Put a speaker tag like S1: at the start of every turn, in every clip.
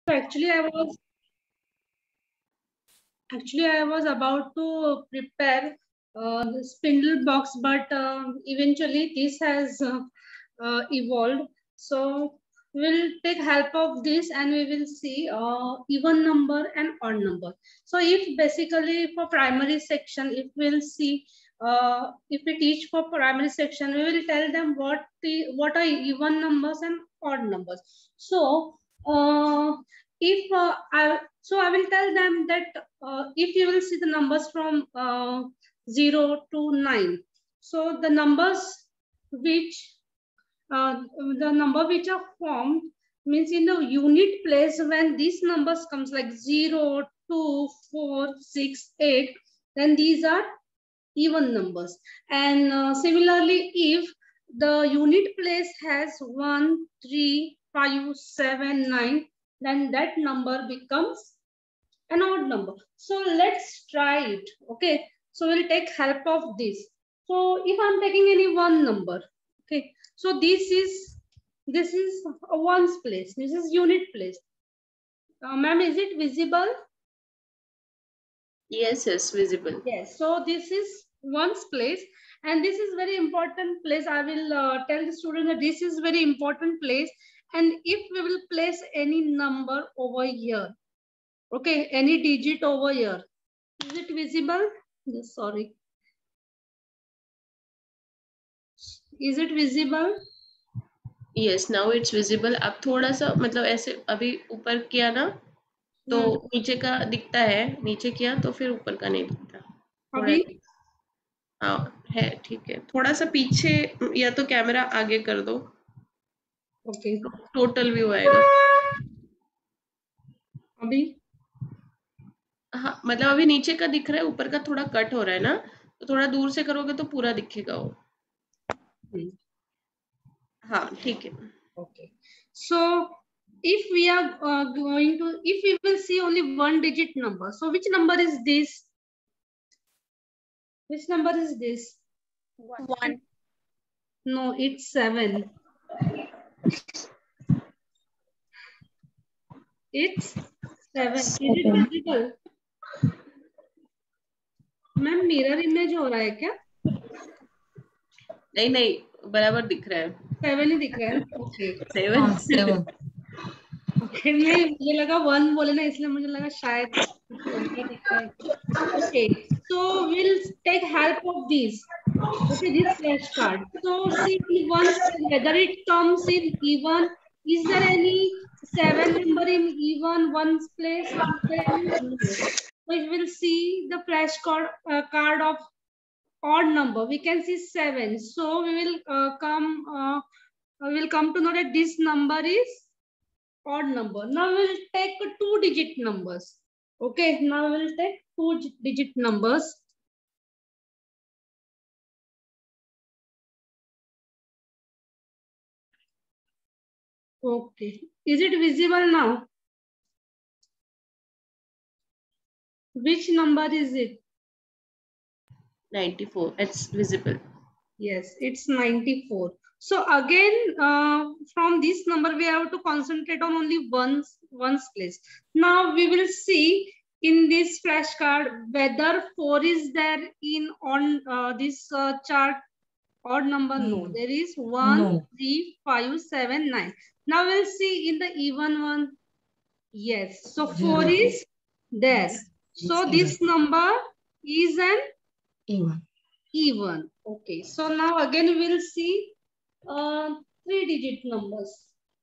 S1: Actually, I was about to prepare the spindle box, but eventually this has evolved. So we'll take help of this and we will see even number and odd number. So if basically for primary section, if we'll see, if we teach for primary section, we will tell them what are even numbers and odd numbers. So if I will tell them that if you will see the numbers from 0 to 9, so the numbers which the number which are formed means in the unit place, when these numbers comes like 0, 2, 4, 6, 8, then these are even numbers. And similarly, if the unit place has 1, 3, 5, 7, 9, then that number becomes an odd number. So let's try it. Okay, so we'll take help of this. So if I'm taking any one number, okay, so this is a ones place, this is unit place. Ma'am, is it visible?
S2: Yes, visible.
S1: Yes, so this is ones place, and this is very important place. I will tell the student that this is very important place, and if we will place any number over here, okay, any digit over here, is it visible? Yes, sorry. Is it visible?
S2: Yes, now it's visible. अब थोड़ा सा मतलब ऐसे अभी ऊपर किया ना तो नीचे का दिखता है, नीचे किया तो फिर ऊपर का नहीं दिखता।
S1: अभी
S2: हाँ है, ठीक है। थोड़ा सा पीछे या तो कैमरा आगे कर दो।
S1: ओके,
S2: टोटल व्यू आएगा।
S1: अभी
S2: हाँ, मतलब अभी नीचे का दिख रहा है, ऊपर का थोड़ा कट हो रहा है ना, तो थोड़ा दूर से करोगे तो पूरा दिखेगा वो। हाँ, ठीक है।
S1: Okay. So if we are if we will see only one digit number, so which number is this? Which number is this?
S3: 1.
S1: No, it's 7. It's 7. Is it visible? Ma'am mirror image हो रहा है क्या?
S2: नहीं, बराबर दिख रहा है।
S1: 7 ही दिख रहा है। ओके,
S2: 7
S1: ओके, मुझे लगा 1 बोले ना, इसलिए मुझे लगा शायद उल्टा दिख रहा है। Okay, so we'll take help of this. Okay, this flashcard. So see once whether it comes in even. Is there any 7 number in even one's place? Is there any? No. We will see the flashcard card of odd number. We can see 7. So we will come to know that this number is odd number. Now we will take 2-digit numbers. Okay, now we will take 2-digit numbers. Okay, is it visible now? Which number is it?
S2: 94. It's visible.
S1: Yes, it's 94. So again, from this number, we have to concentrate on only one's place. Now we will see in this flashcard whether 4 is there in on this chart. Odd number, no. There is 1, 3, 5, 7, 9. Now we'll see in the even one. Yes, so 4 is there. So this number is an even. Okay, so now again we will see 3-digit numbers.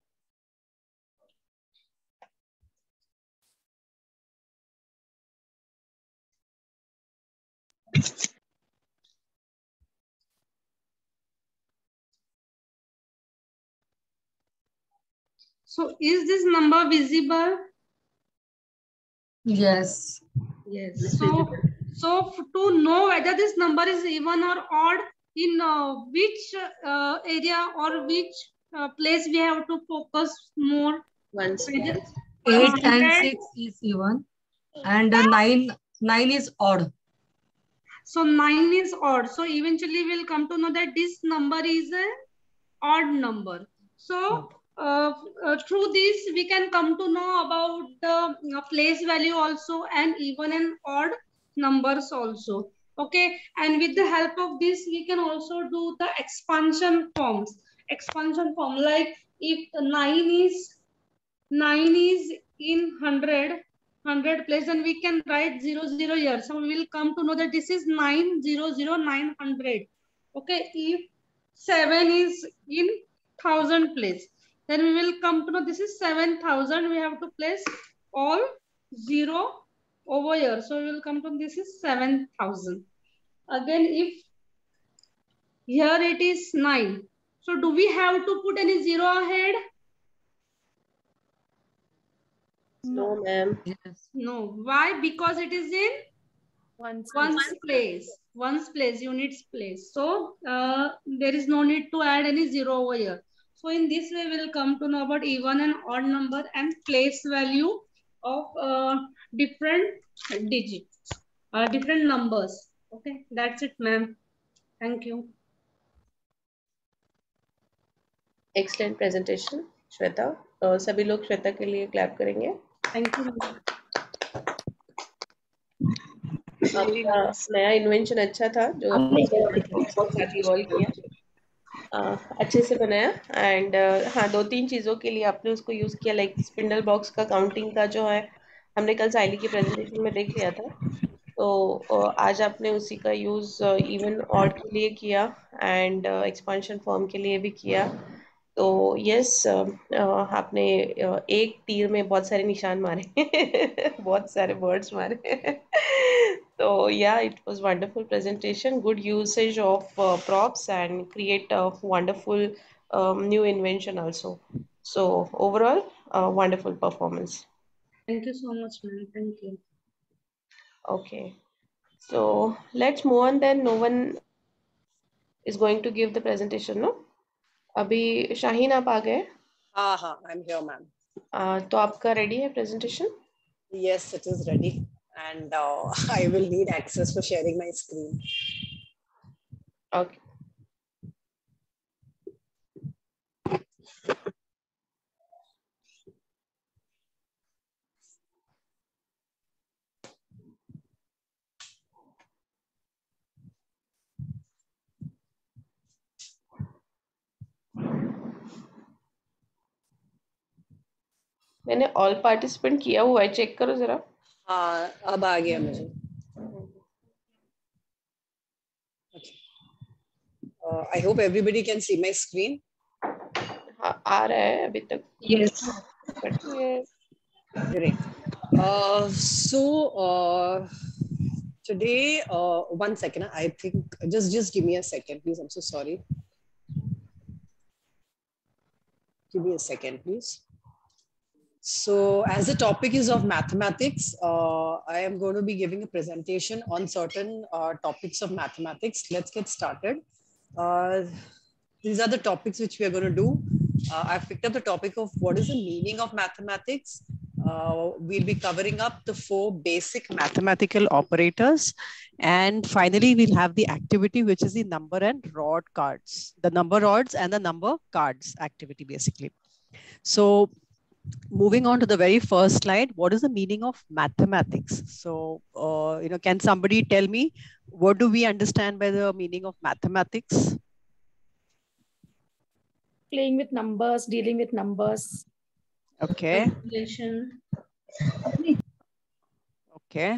S1: So is this number visible?
S4: Yes.
S1: Yes. So to know whether this number is even or odd, in which area or which place we have to focus more?
S2: 1.
S4: 8 and 6 is even, and 9 is odd.
S1: So 9 is odd. So eventually we'll come to know that this number is an odd number. So through this we can come to know about the place value also, and even and odd numbers also. Okay, and with the help of this we can also do the expansion forms. Expansion form, like if 9 is in 100 place, then we can write 00 here. So we will come to know that this is 900. Okay, if 7 is in 1000 place, then we will come to know this is 7000. We have to place all 0 over here. So we will come to this is 7000. Again, if here it is 9. So do we have to put any 0 ahead?
S2: No, ma'am.
S4: Yes.
S1: No. Why? Because it is in one's place, units place. So there is no need to add any 0 over here. So in this way, we will come to know about even and odd number and place value of different digits, different numbers. Okay, that's it, ma'am. Thank you.
S2: Excellent presentation, Shweta. सभी लोग श्वेता के लिए clap करेंगे.
S1: Thank you.
S2: आपका नया invention अच्छा था जो साथ इवॉल्व किया, अच्छे से बनाया. एंड हाँ, 2-3 चीज़ों के लिए आपने उसको यूज़ किया, लाइक स्पिंडल बॉक्स का काउंटिंग का जो है हमने कल साइली की प्रेजेंटेशन में देख लिया था. तो आज आपने उसी का यूज़ इवन ऑड के लिए किया एंड एक्सपांशन फॉर्म के लिए भी किया. तो यस, आपने एक तीर में बहुत सारे निशान मारे बहुत सारे वर्ड्स मारे. तो yeah, it was wonderful presentation, good usage of props, and create a wonderful new invention also. So overall, wonderful performance.
S1: Thank you so much, ma'am. Thank you.
S2: Okay, so let's move on then. No one is going to give the presentation, no? अभी शाहीन आप आ गए?
S3: हाँ, I'm here, ma'am.
S2: तो आपका ready है presentation?
S3: Yes, it is ready, and I will need access for sharing my screen.
S2: Okay. मैंने all participant किया हुआ है, चेक करो जरा.
S3: हाँ, अब आ गया मुझे. I hope everybody can see my screen.
S2: हाँ, आ रहा है अभी तक.
S1: Yes.
S3: Great. So today, one second. I think just give me a second, please. I'm so sorry. Give me a second, please. So as the topic is of mathematics, I am going to be giving a presentation on certain topics of mathematics. Let's get started. These are the topics which we are going to do. I've picked up the topic of what is the meaning of mathematics. We'll be covering up the 4 basic mathematical operators. And finally, we'll have the activity, which is the number and rod cards. The number rods and the number cards activity, basically. So moving on to the very first slide, what is the meaning of mathematics? So, can somebody tell me, what do we understand by the meaning of mathematics?
S5: Playing with numbers, dealing with numbers.
S3: Okay.
S1: Calculation.
S3: Okay.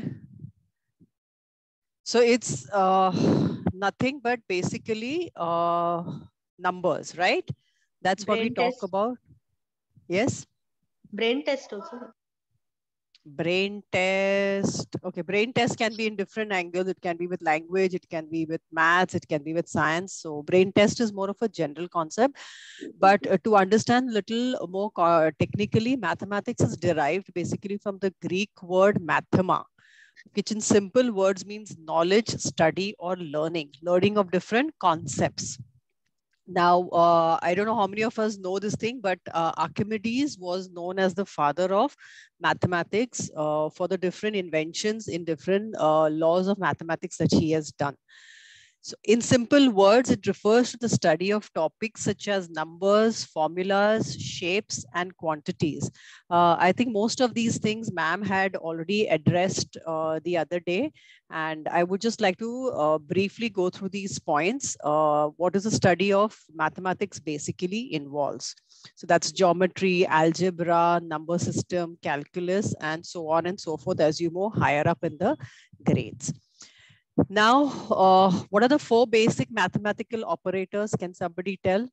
S3: So it's nothing but basically numbers, right? That's what we talk about. Yes.
S5: Brain test also.
S3: Brain test. Okay, brain test can be in different angles. It can be with language, it can be with maths, it can be with science. So brain test is more of a general concept. But to understand a little more technically, mathematics is derived basically from the Greek word mathema, which in simple words means knowledge, study, or learning of different concepts. Now, I don't know how many of us know this thing, but Archimedes was known as the father of mathematics for the different inventions in different laws of mathematics that he has done.
S6: So in simple words, it refers to the study of topics such as numbers, formulas, shapes, and quantities. I think most of these things ma'am had already addressed the other day. And I would just like to briefly go through these points. What is the study of mathematics basically involves? So that's geometry, algebra, number system, calculus, and so on and so forth as you move higher up in the grades. Now, what are the 4 basic mathematical operators? Can somebody tell?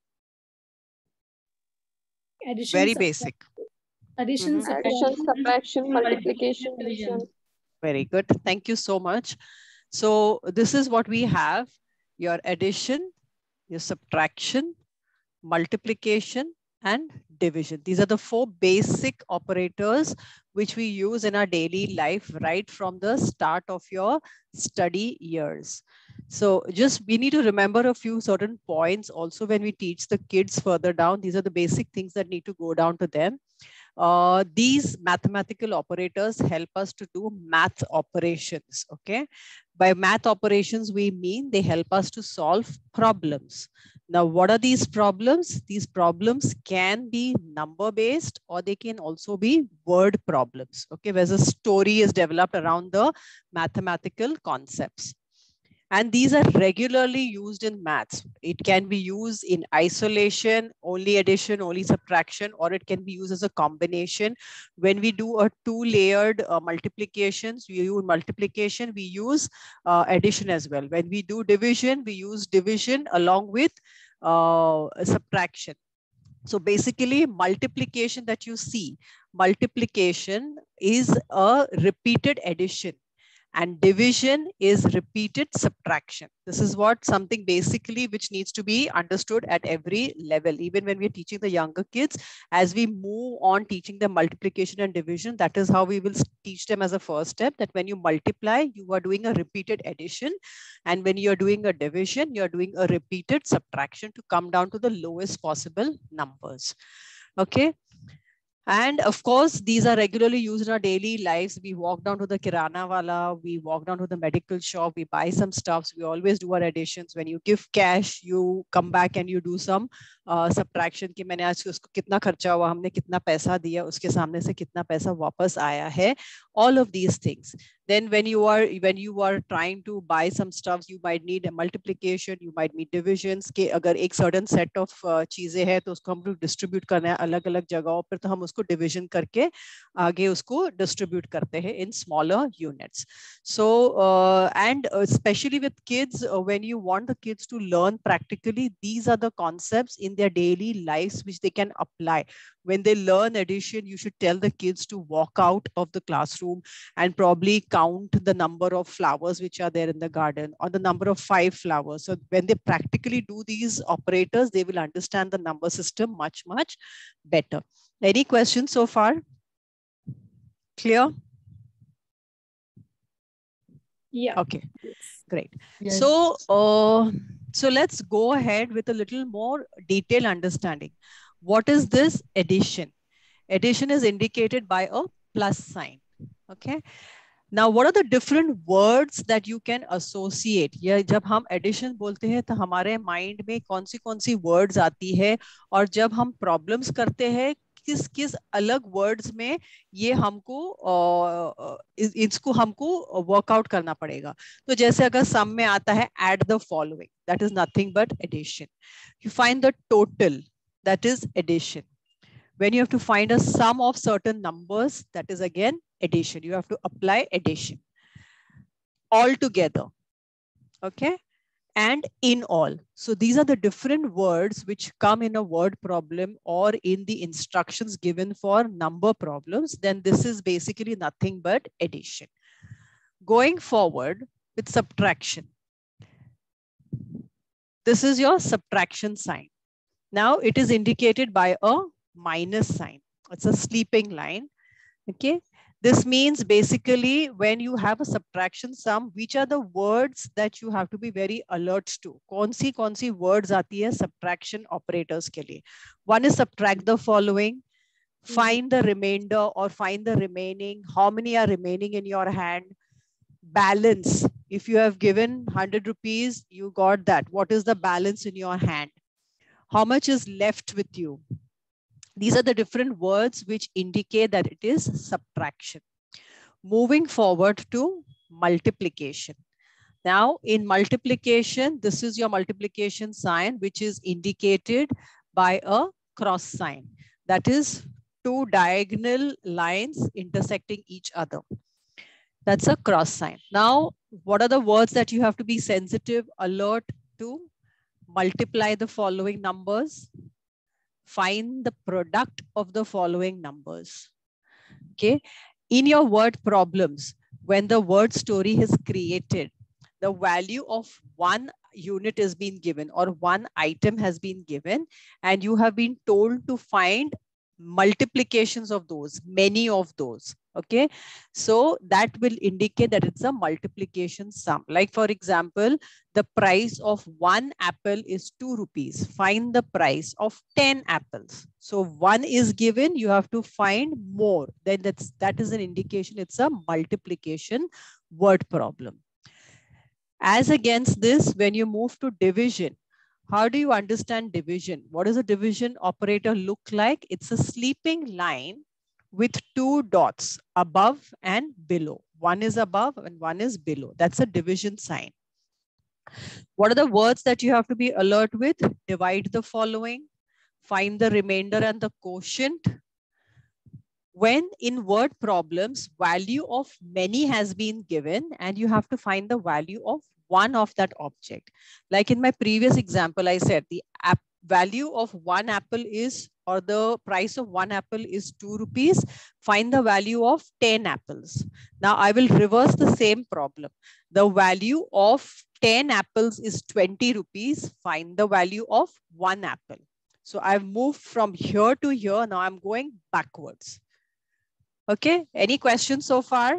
S5: Addition,
S6: Very basic.
S5: Addition,
S2: subtraction, multiplication, division.
S6: Very good. Thank you so much. So this is what we have: your addition, your subtraction, multiplication, and division. These are the 4 basic operators which we use in our daily life right from the start of your study years. So just we need to remember a few certain points also when we teach the kids further down. These are the basic things that need to go down to them. These mathematical operators help us to do math operations. Okay. By math operations, we mean they help us to solve problems. Now, what are these problems? These problems can be number based or they can also be word problems. Okay. Where a story is developed around the mathematical concepts. And these are regularly used in maths. It can be used in isolation, only addition, only subtraction, or it can be used as a combination. When we do a 2-layered multiplications, we use multiplication, we use addition as well. When we do division, we use division along with subtraction. So basically, multiplication that you see, multiplication is a repeated addition. And division is repeated subtraction. This is what something basically which needs to be understood at every level. Even when we're teaching the younger kids, as we move on teaching them multiplication and division, that is how we will teach them as a first step, that when you multiply, you are doing a repeated addition. And when you're doing a division, you're doing a repeated subtraction to come down to the lowest possible numbers. Okay. And of course, these are regularly used in our daily lives. We walk down to the kirana wala, we walk down to the medical shop, we buy some stuffs. We always do our additions. When you give cash, you come back and you do some subtraction. कि मैंने आज उसको कितना खर्चा हुआ, हमने कितना पैसा दिया, उसके सामने से कितना पैसा वापस आया है. All of these things. Then when you are trying to buy some stuffs, you might need a multiplication, you might need divisions. कि अगर एक certain set of चीजें हैं तो उसको हम लोग distribute करना है अलग अलग जगहों पर, तो हम उसको division करके आगे उसको distribute करते हैं in smaller units. So and especially with kids, when you want the kids to learn practically, these are the concepts in their daily lives which they can apply. When they learn addition, you should tell the kids to walk out of the classroom and probably count the number of flowers which are there in the garden, or the number of 5 flowers. So when they practically do these operators, they will understand the number system much, much better. Any questions so far? Clear?
S5: Yeah.
S6: Okay, great.
S4: Yes.
S6: So, so let's go ahead with a little more detailed understanding. What is this addition? Addition is indicated by a plus sign. Okay. Now, what are the different words that you can associate? या जब हम addition बोलते हैं तो हमारे mind में कौन सी words आती है, और जब हम problems करते हैं किस अलग words में ये हमको इसको हमको workout करना पड़ेगा. तो जैसे अगर sum में आता है add the following, that is nothing but addition. You find the total, that is addition. When you have to find a sum of certain numbers, that is again addition. You have to apply addition. All together, okay, and in all. So these are the different words which come in a word problem or in the instructions given for number problems. Then this is basically nothing but addition. Going forward with subtraction. This is your subtraction sign. Now it is indicated by a minus sign. It's a sleeping line. Okay. This means basically when you have a subtraction sum, which are the words that you have to be very alert to? कौन सी words आती है subtraction operators के लिए? One is subtract the following, find the remainder or find the remaining, how many are remaining in your hand, balance. If you have given 100 rupees, you got that. What is the balance in your hand? How much is left with you? These are the different words which indicate that it is subtraction. Moving forward to multiplication. Now in multiplication, this is your multiplication sign, which is indicated by a cross sign. That is two diagonal lines intersecting each other. That's a cross sign. Now, what are the words that you have to be sensitive, alert to? Multiply the following numbers. Find the product of the following numbers. Okay. In your word problems, when the word story is created, the value of one unit is being given or one item has been given, and you have been told to find multiplications of those, many of those. Okay, so that will indicate that it's a multiplication sum. Like for example, the price of 1 apple is 2 rupees. Find the price of 10 apples. So 1 is given, you have to find more. Then that is an indication it's a multiplication word problem. As against this, when you move to division, how do you understand division? What does a division operator look like? It's a sleeping line with two dots above and below. One is above and one is below. That's a division sign. What are the words that you have to be alert with? Divide the following, find the remainder and the quotient. When in word problems, value of many has been given and you have to find the value of one of that object. Like in my previous example, I said the value of 1 apple is, or the price of 1 apple is 2 rupees. Find the value of 10 apples. Now I will reverse the same problem. The value of 10 apples is 20 rupees. Find the value of 1 apple. So I've moved from here to here. Now I'm going backwards. Okay, any questions so far?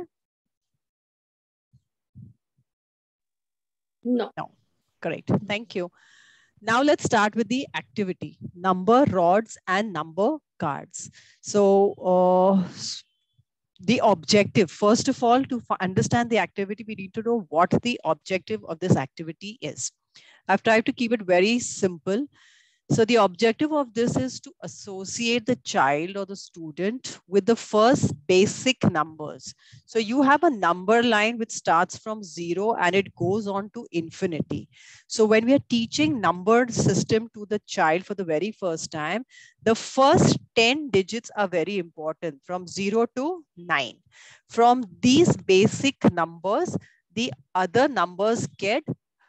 S5: No.
S6: No, correct. Thank you. Now let's start with the activity, number rods and number cards. So the objective, first of all, to understand the activity, we need to know what the objective of this activity is. I've tried to keep it very simple. So the objective of this is to associate the child or the student with the first basic numbers. So you have a number line which starts from 0 and it goes on to infinity. So when we are teaching numbered system to the child for the very first time, the first 10 digits are very important, from 0 to 9. From these basic numbers, the other numbers get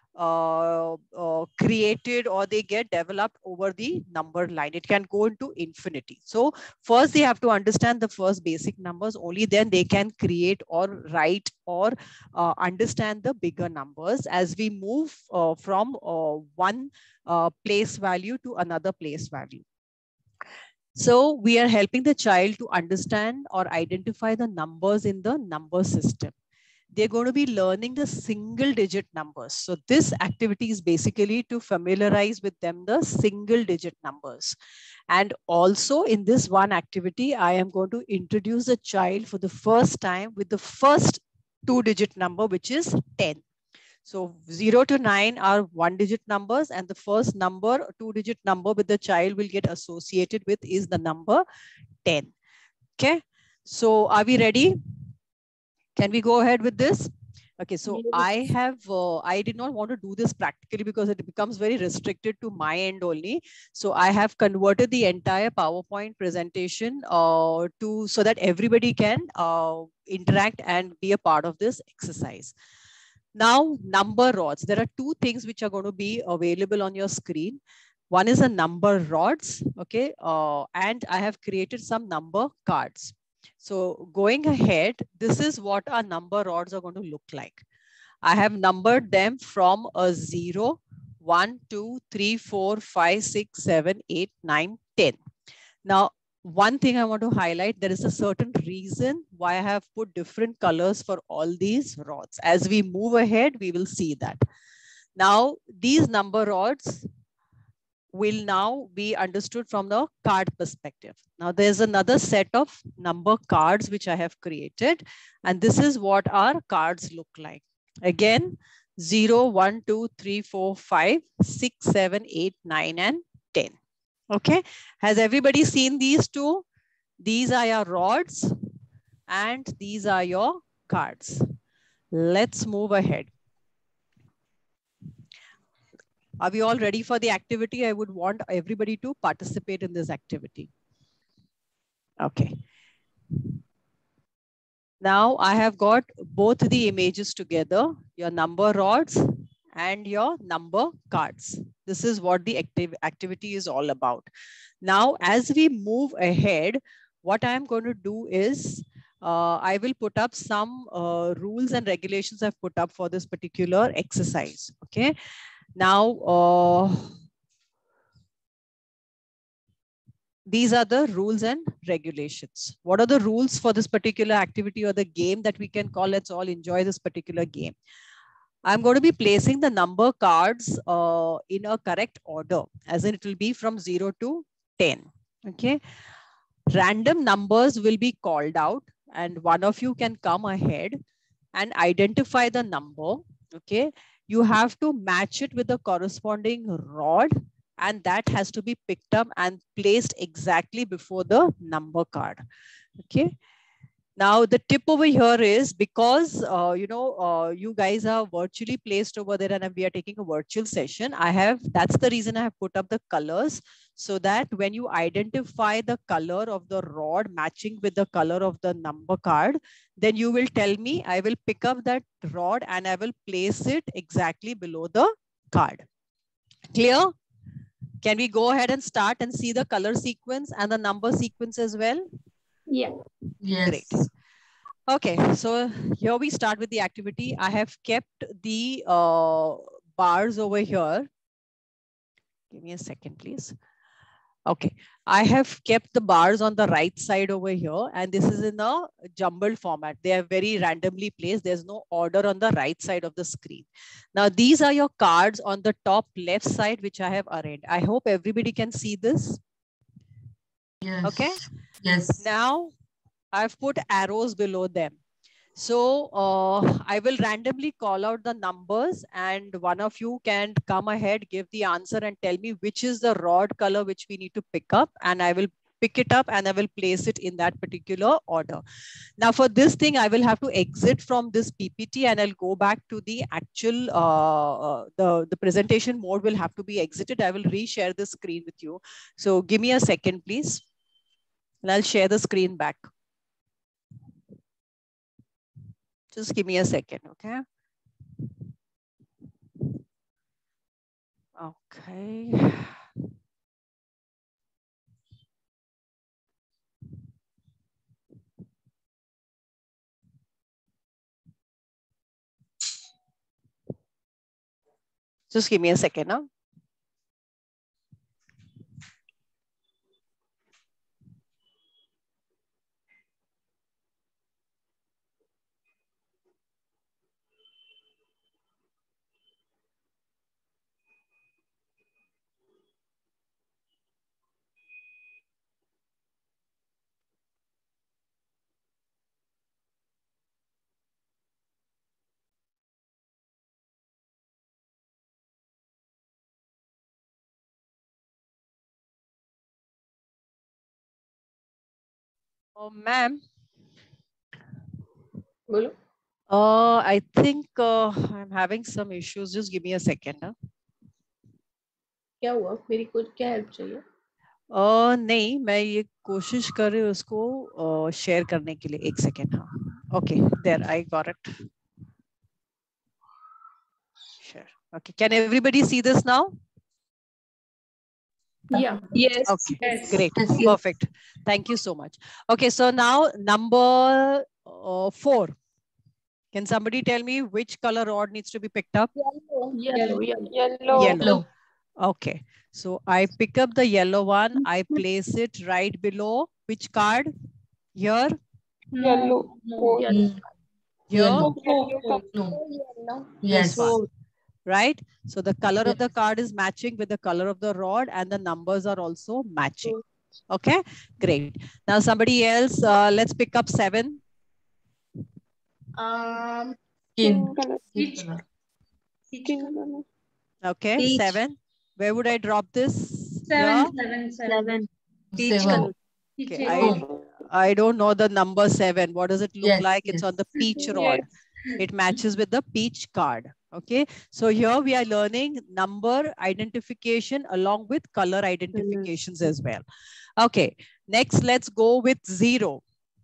S6: created or they get developed over the number line. It can go into infinity. So first they have to understand the first basic numbers, only then they can create or write or understand the bigger numbers as we move from one place value to another place value. So we are helping the child to understand or identify the numbers in the number system. They're going to be learning the single digit numbers. So this activity is basically to familiarize with them the single digit numbers. And also in this one activity, I am going to introduce the child for the first time with the first 2-digit number, which is 10. So 0 to 9 are 1-digit numbers, and the first number, 2-digit number with the child will get associated with is the number 10. Okay, so are we ready? Can we go ahead with this? Okay, so I did not want to do this practically because it becomes very restricted to my end only. So I have converted the entire PowerPoint presentation so that everybody can interact and be a part of this exercise. Now, number rods. There are two things which are going to be available on your screen. One is a number rods, okay, and I have created some number cards. So going ahead, this is what our number rods are going to look like. I have numbered them from a 0, 1, 2, 3, 4, 5, 6, 7, 8, 9, 10. Now, one thing I want to highlight, there is a certain reason why I have put different colors for all these rods. As we move ahead, we will see that. Now, these number rods, will now be understood from the card perspective. Now there's another set of number cards which I have created, and this is what our cards look like. Again, 0, 1, 2, 3, 4, 5, 6, 7, 8, 9, and 10. Okay. Has everybody seen these two? These are your rods and these are your cards. Let's move ahead. Are we all ready for the activity? I would want everybody to participate in this activity. Okay. Now I have got both the images together, your number rods and your number cards. This is what the activity is all about. Now, as we move ahead, what I am going to do is I will put up some rules and regulations I've put up for this particular exercise. Okay. Now, these are the rules and regulations. What are the rules for this particular activity or the game that we can call? Let's all enjoy this particular game. I'm going to be placing the number cards in a correct order, as in it will be from 0 to 10. Okay. Random numbers will be called out, and one of you can come ahead and identify the number. Okay. You have to match it with the corresponding rod, and that has to be picked up and placed exactly before the number card. Okay. Now the tip over here is because, you guys are virtually placed over there and we are taking a virtual session. That's the reason I have put up the colors, so that when you identify the color of the rod matching with the color of the number card, then you will tell me, I will pick up that rod and I will place it exactly below the card. Clear? Can we go ahead and start and see the color sequence and the number sequence as well?
S5: Yeah.
S4: Yes.
S6: Great. Okay, so here we start with the activity. I have kept the bars over here. Give me a second, please. Okay, I have kept the bars on the right side over here, and this is in a jumbled format. They are very randomly placed. There's no order on the right side of the screen. Now, these are your cards on the top left side, which I have arranged. I hope everybody can see this.
S4: Yes.
S6: Okay.
S4: Yes.
S6: Now, I've put arrows below them. So I will randomly call out the numbers, and one of you can come ahead, give the answer and tell me which is the rod color which we need to pick up, and I will pick it up and I will place it in that particular order. Now for this thing, I will have to exit from this PPT and I'll go back to the actual, the presentation mode will have to be exited. I will reshare the screen with you. So give me a second, please. And I'll share the screen back. Just give me a second, okay? Okay. Just give me a second, huh? Oh, ma'am. I think I'm having some issues. Just give me a second. Huh?
S2: क्या हुआ? मेरी कुछ क्या help चाहिए?
S6: नहीं, मैं ये कोशिश कर रही हूँ उसको शेयर करने के लिए. एक सेकेंड. हाँ. Okay, there I got it. Sure. Okay, can everybody see this now?
S5: Yeah.
S2: Yes.
S6: Okay.
S2: Yes.
S6: Great.
S4: Yes.
S6: Perfect. Thank you so much. Okay, so now number 4. Can somebody tell me which color rod needs to be picked up?
S5: Yellow.
S6: Yellow. Okay. So I pick up the yellow one. I place it right below which card? Here?
S5: Yellow.
S4: Yellow.
S6: Here?
S4: No. Yes.
S6: This one. right? So the color of the card is matching with the color of the rod, and the numbers are also matching. Okay, great. Now somebody else, let's pick up 7.
S4: Skin.
S1: Peach.
S4: Skin color.
S1: Peach color.
S6: Okay,
S5: Peach.
S6: 7. Where would I drop this?
S1: 7,
S6: Here?
S1: 7.
S5: Peach
S4: 7.
S5: color.
S1: Peach.
S6: Okay,
S4: Oh,
S6: I don't know the number 7. What does it look
S4: yes,
S6: like? It's
S4: yes.
S6: on the peach rod. It matches with the peach card. Okay, so here we are learning number identification along with color identifications as well. Okay, next let's go with 0.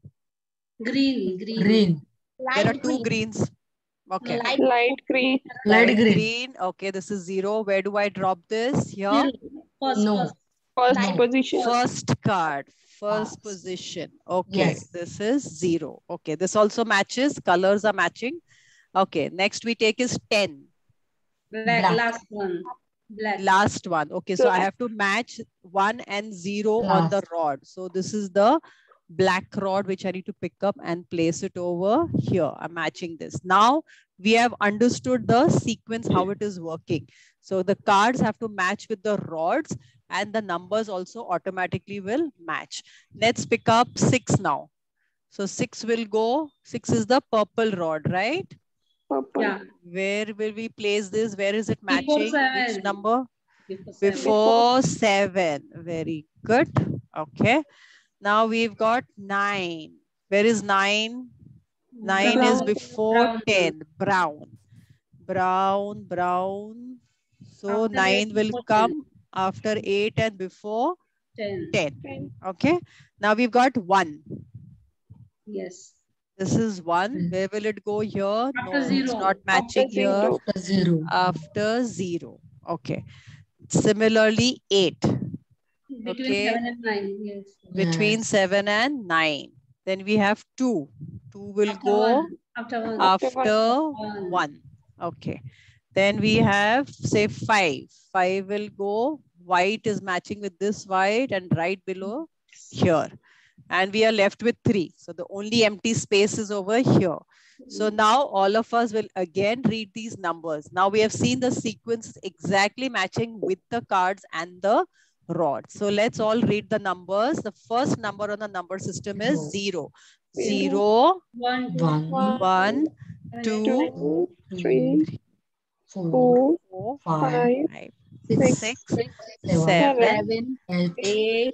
S1: Green.
S4: Green.
S6: There are 2 greens. Okay.
S5: Light green.
S4: Light green.
S6: Okay, this is 0. Where do I drop this? Here?
S1: Zero. First.
S4: No.
S5: First
S4: No.
S5: position.
S6: First card, first
S4: Ah.
S6: position. Okay,
S4: Yes.
S6: this is 0. Okay, this also matches. Colors are matching. Okay, next we take is 10.
S1: Black.
S4: Black.
S1: Last one. Black.
S6: Last one. Okay, so I
S5: Black.
S6: have to match 1 and 0 on the
S4: Last.
S6: rod. So this is the black rod which I need to pick up and place it over here. I'm matching this. Now we have understood the sequence, how it is working. So the cards have to match with the rods, and the numbers also automatically will match. Let's pick up 6 now. So 6 will go, 6 is the purple rod, right?
S5: Purple.
S1: Yeah.
S6: Where will we place this? Where is it
S1: Before
S6: matching? Which
S1: 7.
S6: number?
S1: Before 7.
S6: Before 7. Very good. Okay. Now we've got 9. Where is 9? 9 is
S1: Brown.
S6: before
S1: Brown.
S6: 10. Brown. Brown, brown. So
S1: After
S6: 9
S1: 8,
S6: will
S1: before
S6: come after 8 and before
S1: 10.
S6: 10. Okay. Now we've got 1.
S1: Yes.
S6: This is 1. Where will it go here?
S1: After
S6: No, it's
S1: 0.
S6: not matching
S5: After
S6: here.
S5: 0.
S4: After 0.
S6: After 0. Okay. Similarly, 8.
S1: Between
S6: Okay.
S1: 7 and 9. Yes.
S6: Between
S4: Yes.
S6: 7 and 9. Then we have 2. 2 will
S1: After
S6: go
S1: 1. After 1.
S6: after
S1: One.
S6: 1. Okay. Then we have, say, 5. 5 will go, white is matching with this white and right below here. And we are left with 3. So the only empty space is over here. So now all of us will again read these numbers. Now we have seen the sequence exactly matching with the cards and the rod. So let's all read the numbers. The first number on the number system is 0. 0,
S1: 1, 2,
S4: 1,
S6: 1, 2,
S5: 2,
S4: 3,
S5: 3,
S4: 4,
S5: 4,
S6: 4,
S4: 5,
S5: 5,
S6: 5,
S5: 6,
S6: 6,
S4: 7,
S6: 7,
S4: 8,
S6: 8,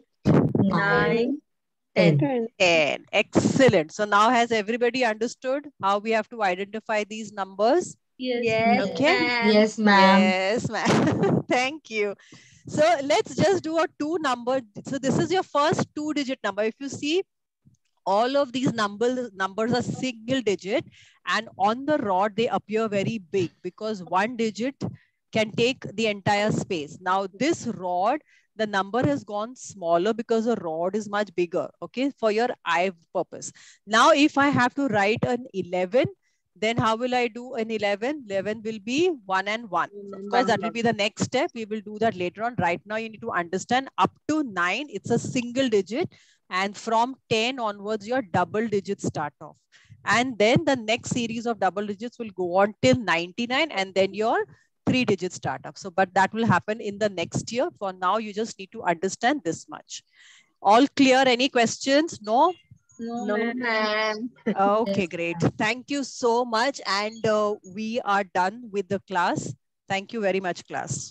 S4: 9,
S6: 10.
S4: 10.
S5: 10.
S6: Excellent. So now has everybody understood how we have to identify these numbers?
S1: Yes.
S6: Okay.
S4: Yes, ma'am.
S6: Yes, ma'am. Thank you. So let's just do a 2 number. So this is your first 2-digit number. If you see, all of these numbers are single digit, and on the rod they appear very big because 1 digit can take the entire space. Now this rod, the number has gone smaller because the rod is much bigger, okay, for your eye purpose. Now if I have to write an 11, then how will I do an 11? 11 will be 1 and 1. So of course, that will be the next step. We will do that later on. Right now, you need to understand up to 9, it's a single digit. And from 10 onwards, your double digits start off. And then the next series of double digits will go on till 99, and then your 3-digit start off. So, but that will happen in the next year. For now, you just need to understand this much. All clear? Any questions? No?
S1: No, ma'am.
S6: Okay,
S4: Yes,
S6: great.
S4: ma'am.
S6: Thank you so much. And we are done with the class. Thank you very much, class.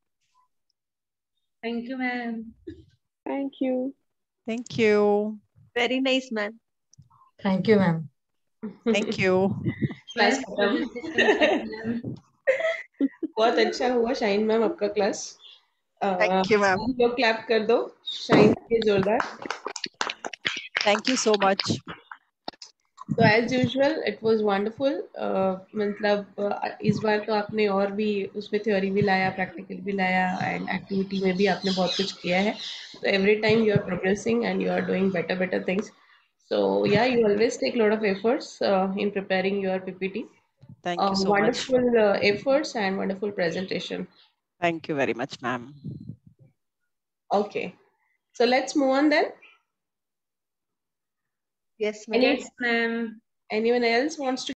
S1: Thank you, ma'am.
S5: Thank you.
S6: Thank you.
S2: Very nice, man.
S4: Thank you, ma'am.
S6: Thank you.
S2: Class
S1: Nice
S2: खत्म.
S1: presentation, ma'am.
S2: बहुत अच्छा हुआ shine ma'am आपका class.
S6: Thank you, ma'am.
S2: हम लोग clap कर दो shine के जोरदार.
S6: Thank you so much.
S2: So as usual, it was wonderful. मतलब इस बार तो आपने और भी उसमें थ्योरी भी लाया, प्रैक्टिकल भी लाया, एंड एक्टिविटी में भी आपने बहुत कुछ किया है. So every time you are progressing and you are doing better things. So yeah, you always take a lot of efforts in preparing your PPT.
S6: Thank you so much.
S2: Wonderful efforts and wonderful presentation.
S6: Thank you very much, ma'am.
S2: Okay, so let's move on then.
S1: Yes, ma'am.
S2: Anyone else wants to